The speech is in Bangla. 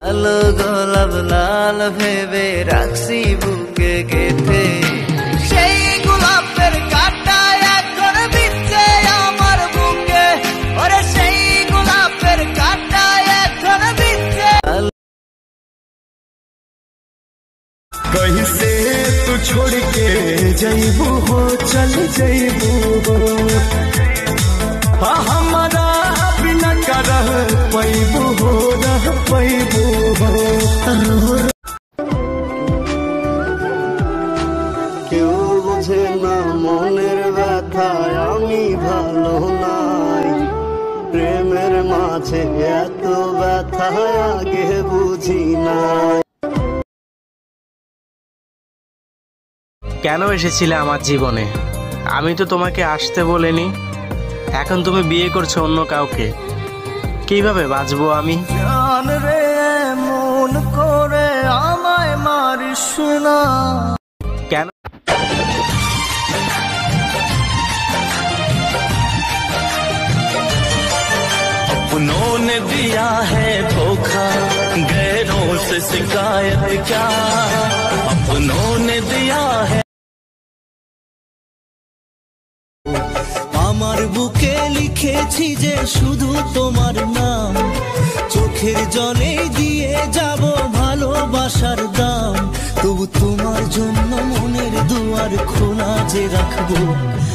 আলো গোলাপ লাল ভেবে রাখছি বুকে গেথে, সেই গোলাপের কাঁটা এখন বিচ্ছে আমার বুকে, ওরে সেই গোলাপের কাঁটা এখন বিচ্ছে। कहीं से तू छोड़ के जइबू हो, चल जइबू हो, हमारा बिना का रह पैबू हो, रह पैबू हो। কেউ বোঝে না মনের ব্যথায় আমি ভালো নাই, প্রেমের মাঝে এত ব্যথা আগে বুঝি নাই। কেন এসেছিলে আমার জীবনে? আমি তো তোমাকে আসতে বলিনি। এখন তুমি বিয়ে করছো অন্য কাউকে, কিভাবে বাঁচবো আমি? জান রে মন করে আমায় মারিস না। কেন? अपनों ने दिया है धोखा, गैरों से शिकायत क्या, अपनों ने दिया है। আমার বুকে লিখেছি যে শুধু তোমার নাম, চোখের জলে দিয়ে যাব ভালোবাসার দাম, তবু তোমার জন্য মনের দুয়ার খোলা যে রাখবো।